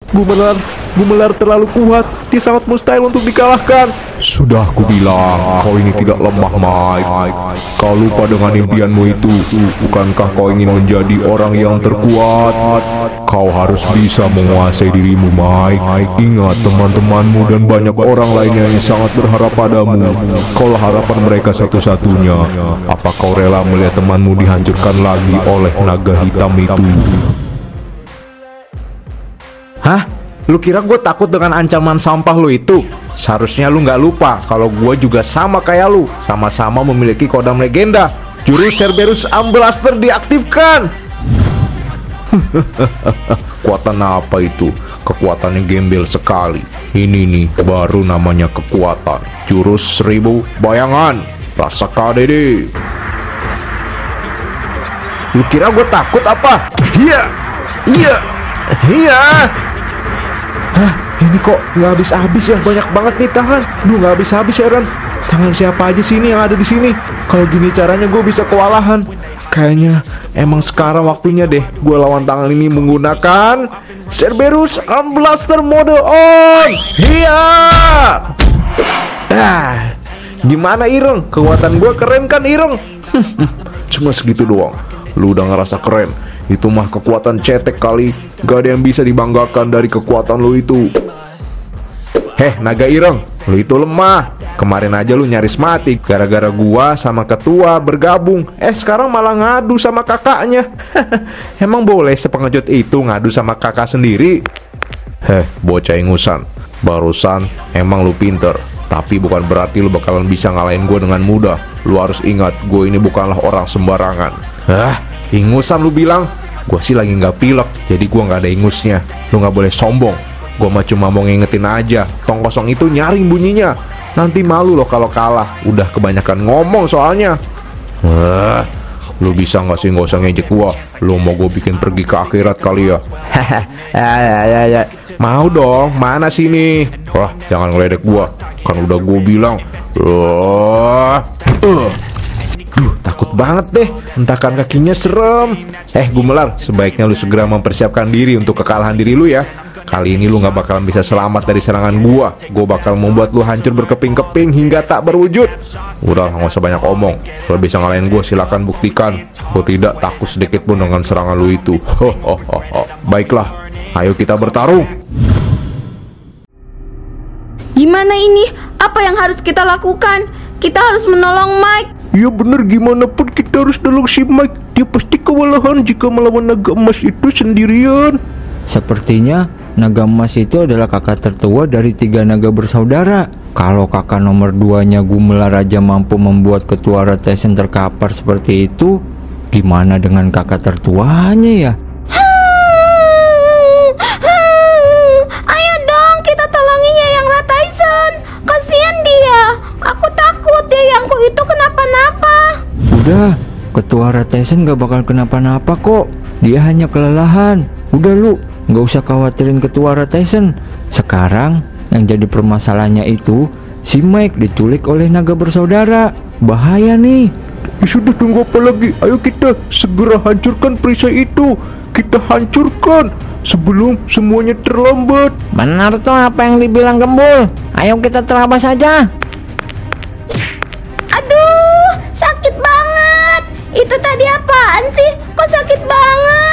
Gumelar terlalu kuat. Dia sangat mustahil untuk dikalahkan. Sudah aku bilang, kau ini tidak lemah, Mike. Kau lupa dengan impianmu itu. Bukankah kau ingin menjadi orang yang terkuat? Kau harus bisa menguasai dirimu, Mike. Ingat, teman-temanmu dan banyak orang lainnya yang sangat berharap padamu. Kaulah harapan mereka satu-satunya. Apa kau rela melihat temanmu dihancurkan lagi oleh naga hitam itu? Hah? Lu kira gue takut dengan ancaman sampah lu itu? Seharusnya lu nggak lupa kalau gue juga sama kayak lu. Sama-sama memiliki kodam legenda. Jurus Cerberus Amblaster diaktifkan. Kekuatan apa itu? Kekuatan yang gembel sekali. Ini nih baru namanya kekuatan. Jurus 1000 bayangan. Rasakan deh. Lu kira gue takut apa? Iya. Hah, ini kok nggak habis-habis ya? Banyak banget nih tangan. Nggak habis-habis ya, Ren. Tangan siapa aja sini yang ada di sini? Kalau gini caranya gue bisa kewalahan. Kayaknya emang sekarang waktunya deh gue lawan tangan ini menggunakan Cerberus Amblaster mode on. Iya. Gimana Ireng? Kekuatan gue keren kan Ireng? Cuma segitu doang. Lu udah ngerasa keren. Itu mah kekuatan cetek kali. Gak ada yang bisa dibanggakan dari kekuatan lu itu. Naga Ireng, lu itu lemah. Kemarin aja lu nyaris mati gara-gara gua sama ketua bergabung. Sekarang malah ngadu sama kakaknya. Emang boleh sepengejut itu ngadu sama kakak sendiri? Bocah ingusan. Barusan emang lu pinter, tapi bukan berarti lu bakalan bisa ngalahin gue dengan mudah. Lu harus ingat, gue ini bukanlah orang sembarangan. Ingusan lu bilang? Gua sih lagi nggak pilek, jadi gua nggak ada ingusnya. Lu nggak boleh sombong. Gua mah cuma mau ngingetin aja. Tong kosong itu nyaring bunyinya. Nanti malu loh kalau kalah. Udah kebanyakan ngomong soalnya. Lu bisa nggak sih nggak usah ngejek gua? Lu mau gue bikin pergi ke akhirat kali ya? Ya. Mau dong. Mana sini? Wah, jangan ngeledek gua. Kan udah gua bilang. Takut banget deh, hentakan kakinya serem. Gumelar, sebaiknya lu segera mempersiapkan diri untuk kekalahan diri lu ya. Kali ini lu gak bakalan bisa selamat dari serangan gua. Gua bakal membuat lu hancur berkeping-keping hingga tak berwujud. Udah, gak usah banyak omong. Kalau bisa ngalahin gua silakan buktikan. Gua tidak takut sedikit pun dengan serangan lu itu. Baiklah, ayo kita bertarung. Gimana ini? Apa yang harus kita lakukan? Kita harus menolong Mike. Ya bener, gimana pun kita harus tolong si Mike. Dia pasti kewalahan jika melawan naga emas itu sendirian. Sepertinya naga emas itu adalah kakak tertua dari 3 naga bersaudara. Kalau kakak nomor 2-nya Gumelar aja mampu membuat ketua Retesen terkapar seperti itu, gimana dengan kakak tertuanya ya? Ayo dong, kita tolongin Yayang Rataisan. Kasihan dia. Aku takut Yayangku itu kenapa-napa. Udah, ketua Retesen gak bakal kenapa-napa kok. Dia hanya kelelahan. Udah lu, gak usah khawatirin ketua Retesen. Sekarang yang jadi permasalahannya itu si Mike diculik oleh naga bersaudara. Bahaya nih. Sudah, tunggu apa lagi? Ayo kita segera hancurkan perisai itu. Kita hancurkan sebelum semuanya terlambat. Benar tuh apa yang dibilang Gembul. Ayo kita terabas saja. Aduh, sakit banget. Itu tadi apaan sih? Kok sakit banget?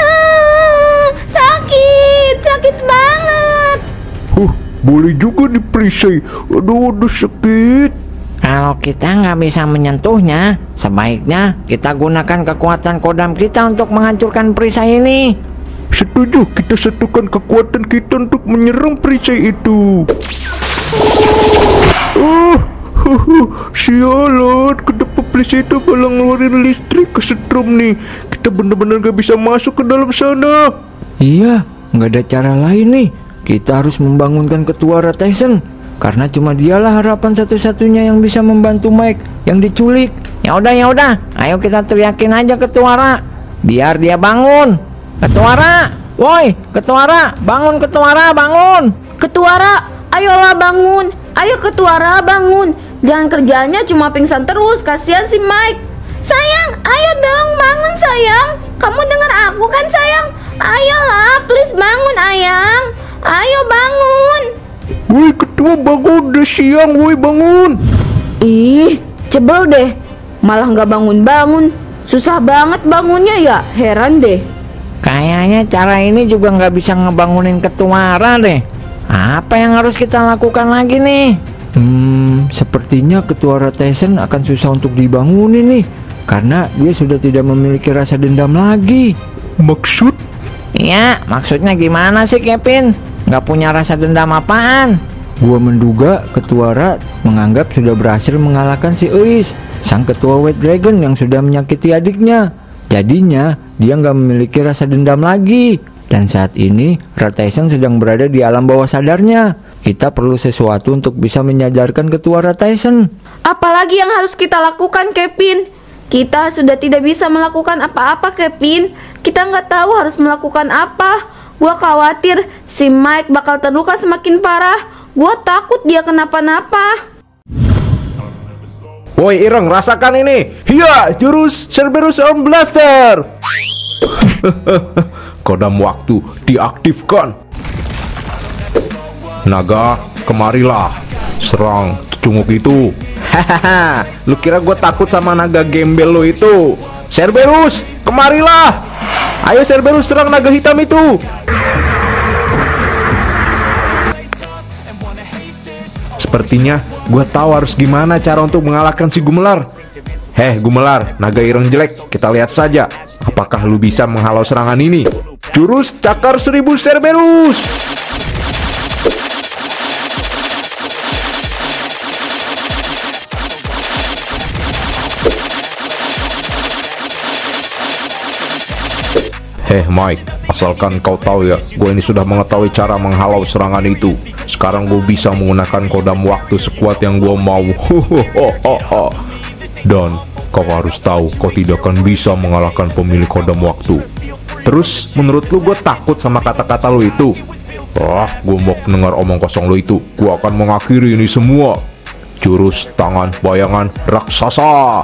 Sakit banget. Boleh juga di perisai. Aduh, sakit. Kalau kita nggak bisa menyentuhnya, sebaiknya kita gunakan kekuatan kodam kita untuk menghancurkan perisai ini. Setuju, kita satukan kekuatan kita untuk menyerang perisai itu. Sialan, kenapa perisai itu malah ngeluarin listrik, kesetrum nih. Kita bener-bener gak bisa masuk ke dalam sana. Iya, nggak ada cara lain nih. Kita harus membangunkan ketua Retesen, karena cuma dialah harapan satu-satunya yang bisa membantu Mike yang diculik. Ya udah, ayo kita teriakin aja Ketuara, biar dia bangun. Ketuara, woi, Ketuara, bangun Ketuara, bangun. Ketuara, ayolah bangun. Ayo Ketuara, bangun. Jangan kerjanya cuma pingsan terus, kasihan si Mike. Sayang, ayo dong bangun sayang. Kamu dengar aku kan sayang? Ayolah, please bangun ayang. Ayo bangun. Woi ketua, bangun, udah siang, woi bangun. Ih, cebel deh. Malah nggak bangun-bangun. Susah banget bangunnya ya, heran deh. Kayaknya cara ini juga nggak bisa ngebangunin Ketuara deh. Apa yang harus kita lakukan lagi nih? Sepertinya Ketuara Tyson akan susah untuk dibangunin nih, karena dia sudah tidak memiliki rasa dendam lagi. Maksud? Iya, maksudnya gimana sih Kevin? Nggak punya rasa dendam apaan? Gua menduga Ketuara menganggap sudah berhasil mengalahkan si Eis, sang ketua White Dragon yang sudah menyakiti adiknya. Jadinya dia nggak memiliki rasa dendam lagi. Dan saat ini Tyson sedang berada di alam bawah sadarnya. Kita perlu sesuatu untuk bisa menyadarkan Ketuara Tyson. Apalagi yang harus kita lakukan, Kevin? Kita sudah tidak bisa melakukan apa-apa, Kevin. Kita nggak tahu harus melakukan apa. Gua khawatir si Mike bakal terluka semakin parah. Gua takut dia kenapa-napa. Woi Ireng, rasakan ini. Hiya, jurus Cerberus Arm Blaster. Kodam waktu diaktifkan. Naga, kemarilah. Serang cunguk itu. Hahaha, lu kira gue takut sama naga gembel lo itu? Cerberus, kemarilah. Ayo Cerberus, serang naga hitam itu. Sepertinya gue tahu harus gimana cara untuk mengalahkan si Gumelar. Heh Gumelar, naga ireng jelek, kita lihat saja apakah lu bisa menghalau serangan ini. Jurus Cakar 1000 Cerberus. Heh Mike, asalkan kau tahu ya, gue ini sudah mengetahui cara menghalau serangan itu. Sekarang gue bisa menggunakan kodam waktu sekuat yang gue mau. Dan kau harus tahu, kau tidak akan bisa mengalahkan pemilik kodam waktu. Terus menurut lu gue takut sama kata-kata lu itu? Wah, gue mau dengar omong kosong lo itu. Gue akan mengakhiri ini semua. Jurus tangan bayangan raksasa.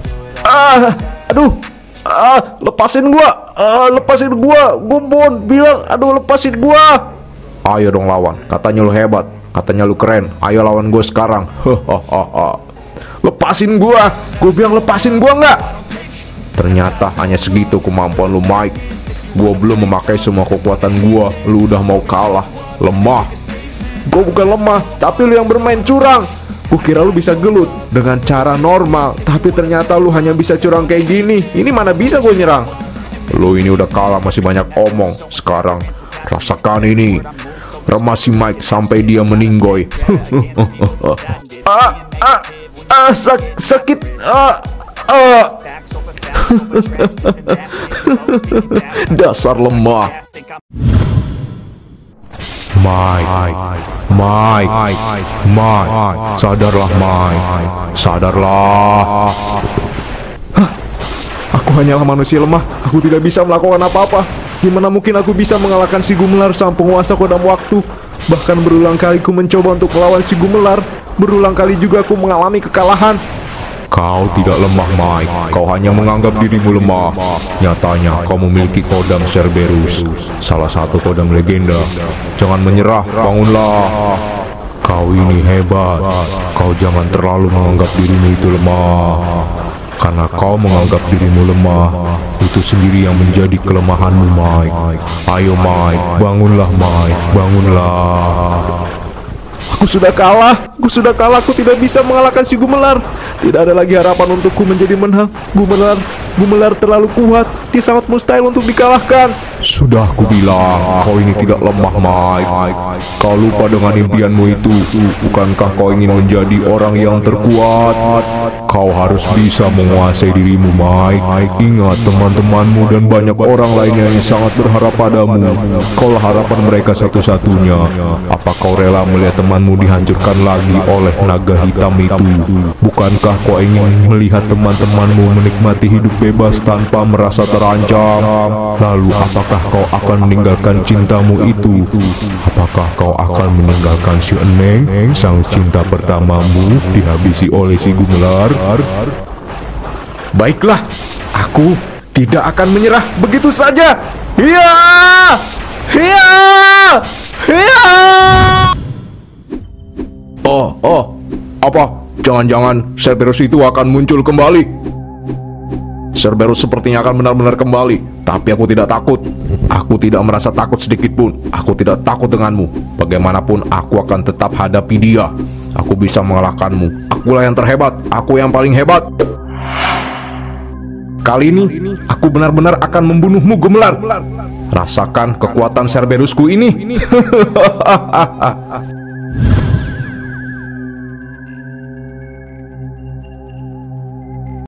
Lepasin gua, gue mohon bilang, lepasin gua. Ayo dong lawan, katanya lu hebat, katanya lu keren. Ayo lawan gue sekarang. Lepasin gua, gue bilang lepasin gua nggak? Ternyata hanya segitu kemampuan lu Mike. Gue belum memakai semua kekuatan gue, lu udah mau kalah. Lemah. Gue bukan lemah, tapi lu yang bermain curang. Gue kira lu bisa gelut dengan cara normal, tapi ternyata lu hanya bisa curang kayak gini. Ini mana bisa gue nyerang? Lu ini udah kalah, masih banyak omong. Sekarang rasakan ini. Remasi Mike sampai dia meninggoy. Sakit. Dasar lemah. Mike, sadarlah Mike, sadarlah. Aku hanyalah manusia lemah, aku tidak bisa melakukan apa-apa. Gimana mungkin aku bisa mengalahkan si Gumelar sang penguasa kodam waktu? Bahkan berulang kali ku mencoba untuk melawan si Gumelar. Berulang kali juga aku mengalami kekalahan. Kau tidak lemah Mike, kau hanya menganggap dirimu lemah. Nyatanya kau memiliki kodam Cerberus, salah satu kodam legenda. Jangan menyerah, bangunlah. Kau ini hebat. Kau jangan terlalu menganggap dirimu itu lemah. Karena kau menganggap dirimu lemah, itu sendiri yang menjadi kelemahanmu Mike. Ayo Mike, bangunlah Mike, bangunlah. Aku sudah kalah, aku tidak bisa mengalahkan si Gumelar. Tidak ada lagi harapan untukku menjadi menang. Gumelar terlalu kuat, dia sangat mustahil untuk dikalahkan. Sudah aku bilang, kau ini tidak lemah Mike. Kau lupa dengan impianmu itu. Bukankah kau ingin menjadi orang yang terkuat? Kau harus bisa menguasai dirimu Mike. Ingat teman-temanmu dan banyak orang lainnya yang sangat berharap padamu. Kaulah harapan mereka satu-satunya. Apa kau rela melihat temanmu dihancurkan lagi oleh naga hitam itu? Bukankah kau ingin melihat teman-temanmu menikmati hidup bebas tanpa merasa terancam? Lalu apakah kau akan meninggalkan cintamu itu? Apakah kau akan meninggalkan si Eneng, sang cinta pertamamu, dihabisi oleh si Gumelar? Baiklah, aku tidak akan menyerah begitu saja. Hiya! Hiya! Hiya! Apa? Jangan-jangan Cerberus itu akan muncul kembali? Cerberus sepertinya akan benar-benar kembali, tapi aku tidak takut. Aku tidak merasa takut sedikit pun. Aku tidak takut denganmu. Bagaimanapun aku akan tetap hadapi dia. Aku bisa mengalahkanmu. Akulah yang terhebat. Aku yang paling hebat. Kali ini aku benar-benar akan membunuhmu, Gemelar. Rasakan kekuatan Cerberusku ini.